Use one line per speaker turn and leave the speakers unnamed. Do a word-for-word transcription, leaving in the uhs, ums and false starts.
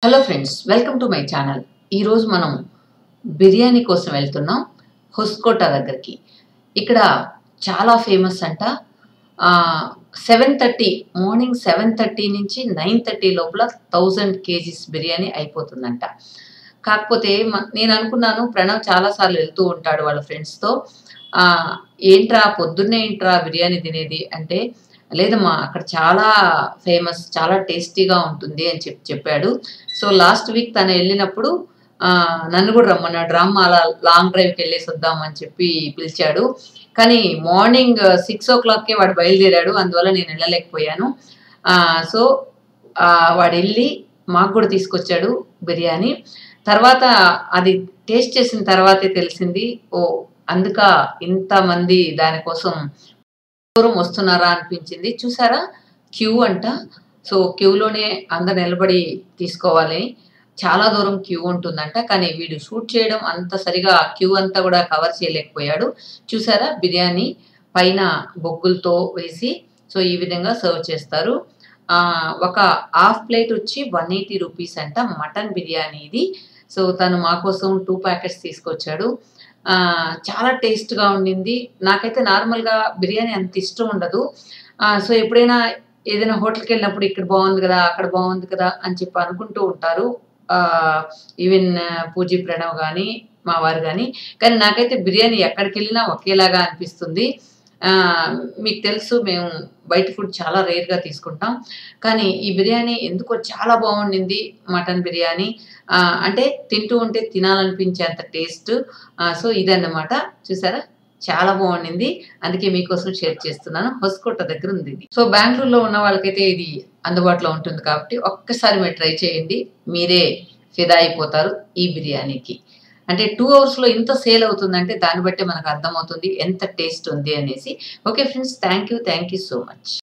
Hello friends, welcome to my channel. ఈరోజు మనం బిర్యానీ కోసం వెళ్తున్నాం హొస్కోట దగ్గరికి. ఇక్కడ చాలా ఫేమస్ అంట. Seven thirty morning seven thirty నుంచి నైన్ థర్టీ లోపల థౌజండ్ కేజీస్ బిర్యానీ అయిపోతుందంట. కాకపోతే నేను అనుకున్నాను, ప్రణవ్ చాలాసార్లు వెళ్తూ ఉంటాడు వాళ్ళ ఫ్రెండ్స్తో. ఏంట్రా పొద్దున్నే ఏంట్రా బిర్యానీ తినేది అంటే, లేదమ్మా అక్కడ చాలా ఫేమస్, చాలా టేస్టీగా ఉంటుంది అని చెప్పి చెప్పాడు. సో లాస్ట్ వీక్ తను వెళ్ళినప్పుడు నన్ను కూడా రమ్మన్నాడు, రామ్మ అలా లాంగ్ డ్రైవ్కి వెళ్ళేసి వద్దామని చెప్పి పిలిచాడు. కానీ మార్నింగ్ సిక్స్ ఓ క్లాక్కే వాడు బయలుదేరాడు, అందువల్ల నేను వెళ్ళలేకపోయాను. సో వాడు వెళ్ళి మాకు కూడా తీసుకొచ్చాడు బిర్యానీ. తర్వాత అది టేస్ట్ చేసిన తర్వాతే తెలిసింది, ఓ అందుక ఇంతమంది దానికోసం దూరం వస్తున్నారా అనిపించింది. చూసారా, క్యూ అంట. సో క్యూలోనే అందరు నిలబడి తీసుకోవాలి, చాలా దూరం క్యూ ఉంటుందంట. కానీ వీడు షూట్ చేయడం అంత సరిగా క్యూ అంతా కూడా కవర్ చేయలేకపోయాడు. చూసారా, బిర్యానీ పైన బొగ్గులతో వేసి సో ఈ విధంగా సర్వ్ చేస్తారు. ఒక హాఫ్ ప్లేట్ వచ్చి వన్ ఎయిటీ రూపీస్ అంట, మటన్ బిర్యానీ ఇది. సో తను మా కోసం టూ ప్యాకెట్స్ తీసుకొచ్చాడు. చాలా టేస్ట్గా ఉండింది. నాకైతే నార్మల్గా బిర్యానీ అంత ఇష్టం ఉండదు. సో ఎప్పుడైనా ఏదైనా హోటల్కి వెళ్ళినప్పుడు ఇక్కడ బాగుంది కదా, అక్కడ బాగుంది కదా అని చెప్పి అనుకుంటూ ఉంటారు, ఈవెన్ పూజీ ప్రణవ్ కానీ మా వారు కానీ. కానీ నాకైతే బిర్యానీ ఎక్కడికి వెళ్ళినా ఒకేలాగా అనిపిస్తుంది. మీకు తెలుసు, మేము బయట ఫుడ్ చాలా రేర్గా తీసుకుంటాం. కానీ ఈ బిర్యానీ ఎందుకో చాలా బాగుండింది. మటన్ బిర్యానీ అంటే తింటూ ఉంటే తినాలనిపించేంత టేస్ట్. సో ఇదన్నమాట, చూసారా చాలా బాగుండింది. అందుకే మీకోసం షేర్ చేస్తున్నాను. హొస్కోట దగ్గర ఉంది ఇది. సో బెంగళూరులో ఉన్న వాళ్ళకైతే ఇది అందుబాటులో ఉంటుంది కాబట్టి ఒక్కసారి మీరు ట్రై చేయండి, మీరే ఫిదా అయిపోతారు ఈ బిర్యానీకి. అంటే టూ అవర్స్లో ఇంత సేల్ అవుతుందంటే దాన్ని బట్టే మనకు అర్థమవుతుంది ఎంత టేస్ట్ ఉంది అనేసి. Okay friends, thank you thank you so much.